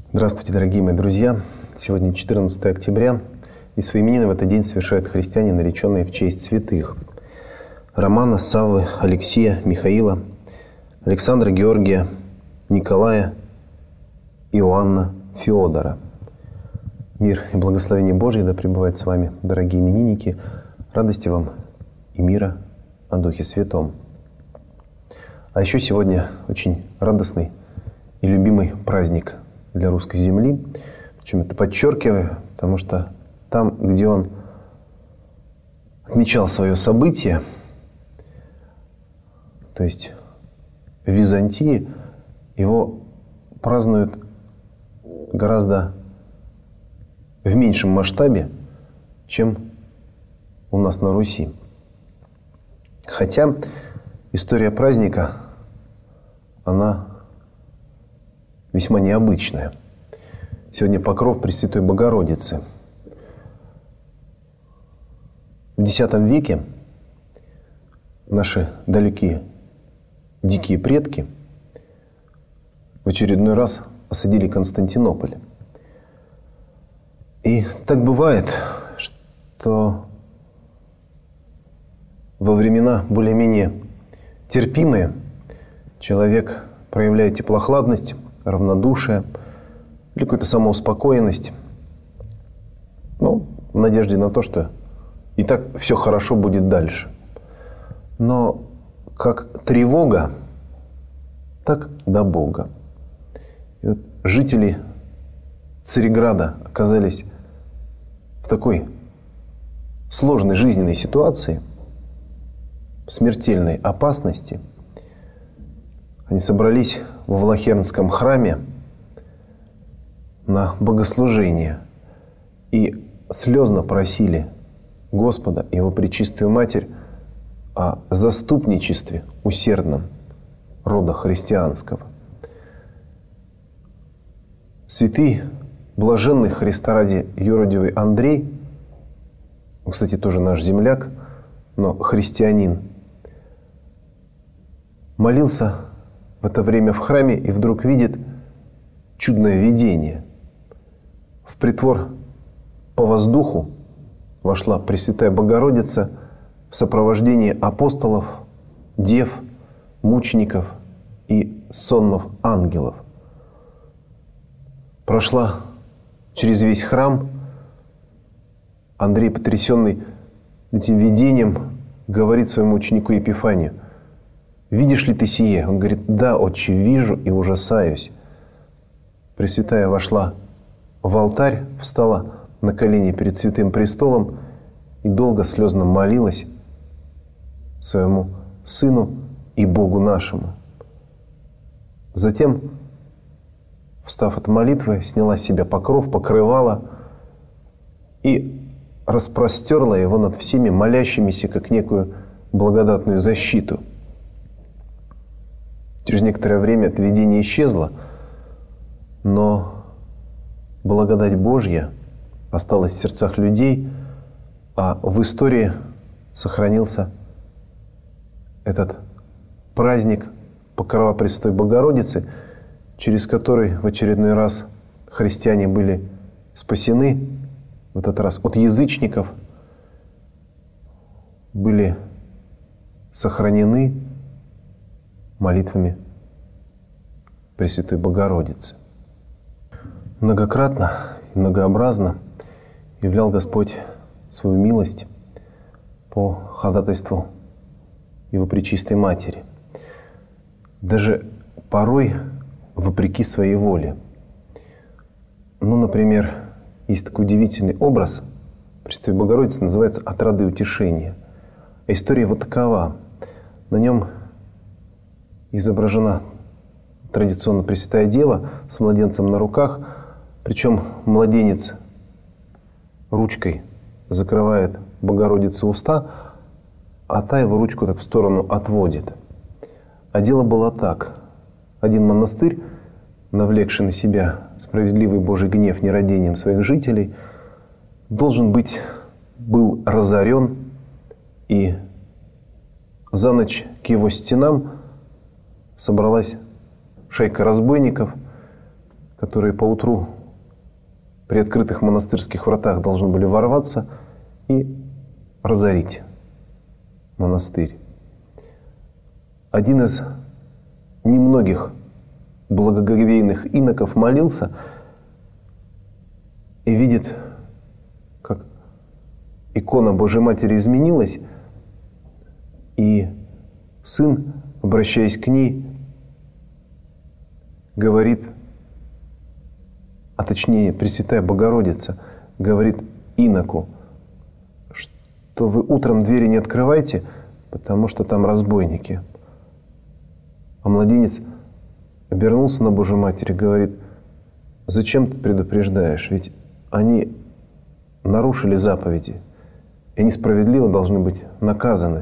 Здравствуйте, дорогие мои друзья! Сегодня 14 октября, и свои именины в этот день совершают христиане, нареченные в честь святых: Романа, Саввы, Алексея, Михаила, Александра, Георгия, Николая, Иоанна, Феодора. Мир и благословение Божье да пребывает с вами, дорогие именинники. Радости вам и мира о Духе Святом. А еще сегодня очень радостный и любимый праздник для русской земли. Причем это подчеркиваю, потому что там, где он отмечал свое событие, то есть в Византии, его празднуют гораздо в меньшем масштабе, чем у нас на Руси. Хотя история праздника, она весьма необычная. Сегодня покров Пресвятой Богородицы. В X веке наши далекие дикие предки в очередной раз осадили Константинополь. И так бывает, что во времена более-менее терпимые человек проявляет теплохладность, равнодушие или какую-то самоуспокоенность, в надежде на то, что и так все хорошо будет дальше. Но как тревога, так до Бога. И вот жители Цареграда оказались в такой сложной жизненной ситуации, в смертельной опасности. Они собрались во Влахернском храме на богослужение и слезно просили Господа и Его Пречистую Матерь о заступничестве усердном рода христианского. Святый, блаженный Христа ради юродивый Андрей, он, кстати, тоже наш земляк, но христианин, молился в это время в храме и вдруг видит чудное видение. В притвор по воздуху вошла Пресвятая Богородица в сопровождении апостолов, дев, мучеников и сонмов ангелов. Прошла через весь храм. Андрей, потрясенный этим видением, говорит своему ученику Епифанию: «Видишь ли ты сие?» Он говорит: «Да, отче, вижу и ужасаюсь». Пресвятая вошла в алтарь, встала на колени перед Святым Престолом и долго слезно молилась своему Сыну и Богу нашему. Затем, встав от молитвы, сняла с себя покров, покрывала и распростерла его над всеми молящимися, как некую благодатную защиту. Через некоторое время это видение исчезло, но благодать Божья осталась в сердцах людей, а в истории сохранился этот праздник Покрова Пресвятой Богородицы, через который в очередной раз христиане были спасены, в этот раз от язычников, были сохранены молитвами Пресвятой Богородицы. Многократно и многообразно являл Господь свою милость по ходатайству Его Пречистой Матери. Даже порой вопреки своей воле. Например, есть такой удивительный образ Пресвятой Богородицы, называется «Отрада и утешение». А история вот такова. На нем изображена традиционно Пресвятая Дева с младенцем на руках, причем младенец ручкой закрывает Богородице уста, а та его ручку так в сторону отводит. А дело было так. Один монастырь, навлекший на себя справедливый Божий гнев нерадением своих жителей, был разорен, и за ночь к его стенам собралась шайка разбойников, которые поутру при открытых монастырских вратах должны были ворваться и разорить монастырь. Один из немногих благоговейных иноков молился и видит, как икона Божьей Матери изменилась, и сын, обращаясь к ней, говорит, а точнее Пресвятая Богородица говорит иноку, что вы утром двери не открывайте, потому что там разбойники. А младенец обернулся на Божью Матерь и говорит, зачем ты предупреждаешь? Ведь они нарушили заповеди, и они справедливо должны быть наказаны.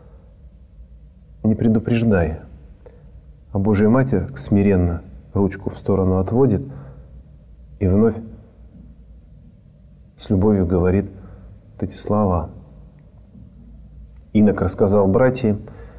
Не предупреждай. А Божья Матерь смиренно ручку в сторону отводит и вновь с любовью говорит вот эти слова. Инок рассказал братьям,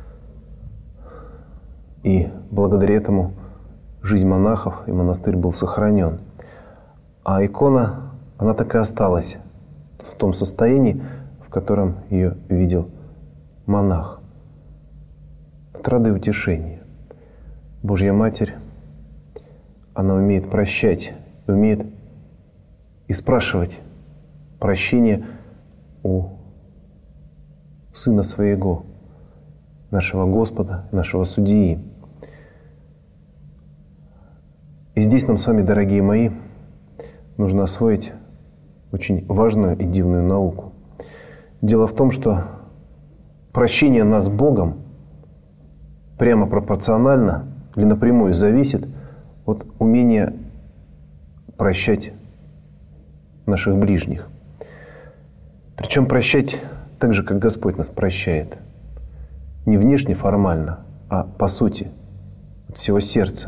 и благодаря этому жизнь монахов и монастырь был сохранен. А икона, она так и осталась в том состоянии, в котором ее видел монах. Отрады и утешения. Божья Матерь, она умеет прощать, умеет и спрашивать прощения у Сына Своего, нашего Господа, нашего Судьи. И здесь нам с вами, дорогие мои, нужно освоить очень важную и дивную науку. Дело в том, что прощение нас Богом прямо пропорционально или напрямую зависит от умения прощать наших ближних. Причем прощать так же, как Господь нас прощает. Не внешне, формально, а по сути, от всего сердца.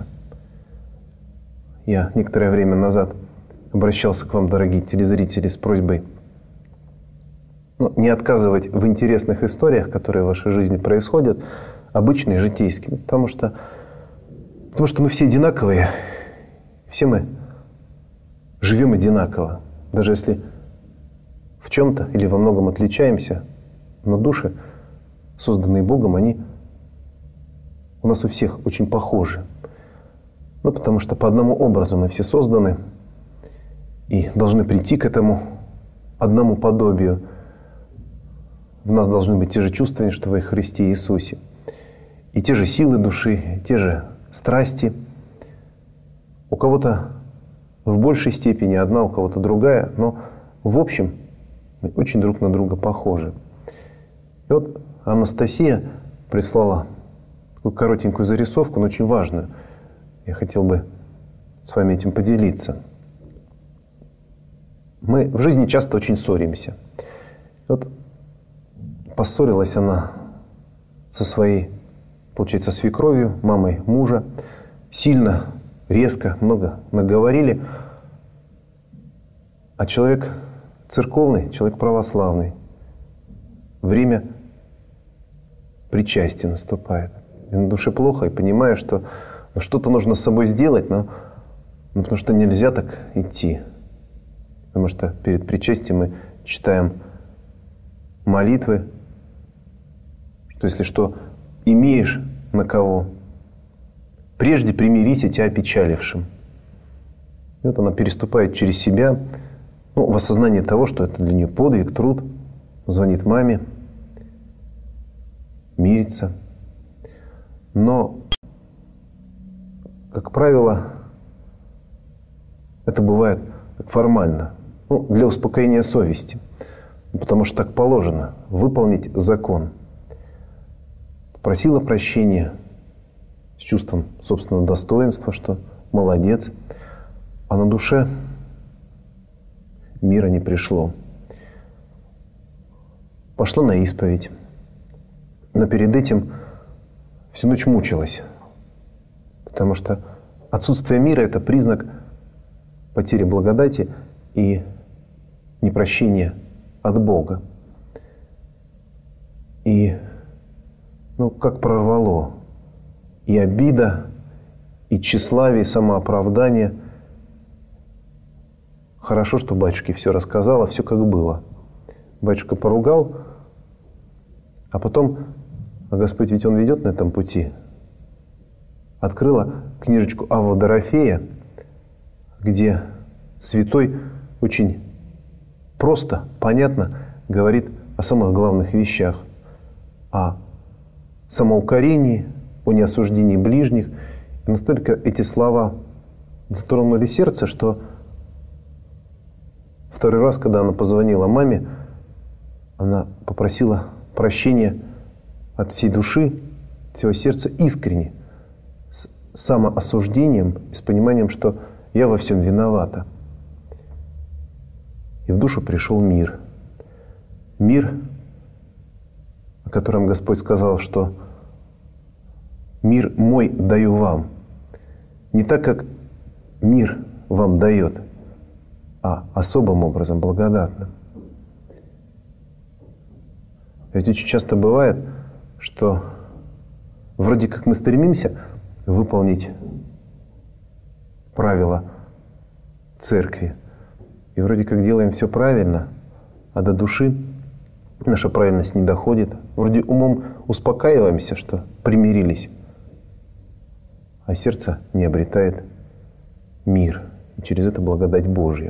Я некоторое время назад обращался к вам, дорогие телезрители, с просьбой не отказывать в интересных историях, которые в вашей жизни происходят, обычные, житейские. Потому что мы все одинаковые, все мы живем одинаково. Даже если в чем-то или во многом отличаемся, но души, созданные Богом, они у нас у всех очень похожи. Потому что по одному образу мы все созданы и должны прийти к этому одному подобию. В нас должны быть те же чувства, что во Христе Иисусе. И те же силы души, те же страсти. У кого-то в большей степени одна, у кого-то другая, но в общем мы очень друг на друга похожи. И вот Анастасия прислала такую коротенькую зарисовку, но очень важную. Я хотел бы с вами этим поделиться. Мы в жизни часто очень ссоримся. Вот поссорилась она со своей, получается, свекровью, мамой мужа. Сильно, резко, много наговорили. А человек церковный, человек православный. Время причастия наступает. И на душе плохо, и понимаю, что что-то нужно с собой сделать, но потому что нельзя так идти. Потому что перед причастием мы читаем молитвы, что если что имеешь на кого, прежде примирись и тебя опечалившим. И вот она переступает через себя, в осознании того, что это для нее подвиг, труд, звонит маме, мирится. Но, как правило, это бывает формально, для успокоения совести, потому что так положено выполнить закон. Попросила прощения с чувством собственного достоинства, что молодец, а на душе мира не пришло. Пошла на исповедь, но перед этим всю ночь мучилась, потому что отсутствие мира – это признак потери благодати и непрощения от Бога. И, как прорвало, и обида, и тщеславие, и самооправдание, хорошо, что батюшке все рассказала, все как было. Батюшка поругал, а потом, а Господь ведь Он ведет на этом пути. Открыла книжечку Авва Дорофея, где святой очень просто, понятно говорит о самых главных вещах. О самоукорении, о неосуждении ближних. И настолько эти слова затронули сердце, что второй раз, когда она позвонила маме, она попросила прощения от всей души, от всего сердца искренне, с самоосуждением, с пониманием, что я во всем виновата. И в душу пришел мир. Мир, о котором Господь сказал, что «Мир мой даю вам». Не так, как мир вам дает, а особым образом, благодатным. Ведь очень часто бывает, что вроде как мы стремимся выполнить правила церкви, и вроде как делаем все правильно, а до души наша правильность не доходит. Вроде умом успокаиваемся, что примирились, а сердце не обретает мир. И через это благодать Божья.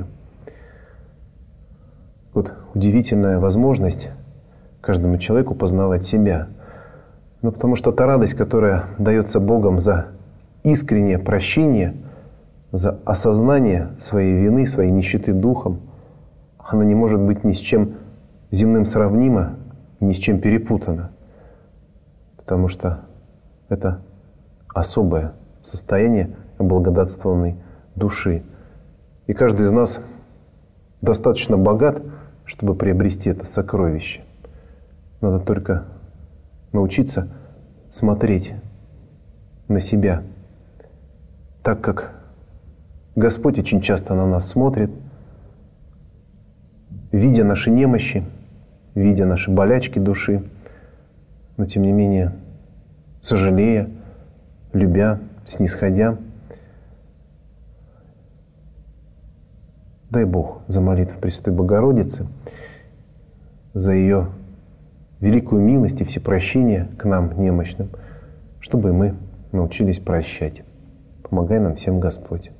Вот удивительная возможность каждому человеку познавать себя. Ну, потому что та радость, которая дается Богом за искреннее прощение, за осознание своей вины, своей нищеты духом, она не может быть ни с чем земным сравнима, ни с чем перепутана. Потому что это особое состояние благодатствованной души. И каждый из нас достаточно богат, чтобы приобрести это сокровище. Надо только научиться смотреть на себя так, как Господь очень часто на нас смотрит, видя наши немощи, видя наши болячки души, но тем не менее сожалея, любя, снисходя. Дай Бог за молитву Пресвятой Богородицы, за ее великую милость и всепрощение к нам, немощным, чтобы мы научились прощать. Помогай нам всем Господь.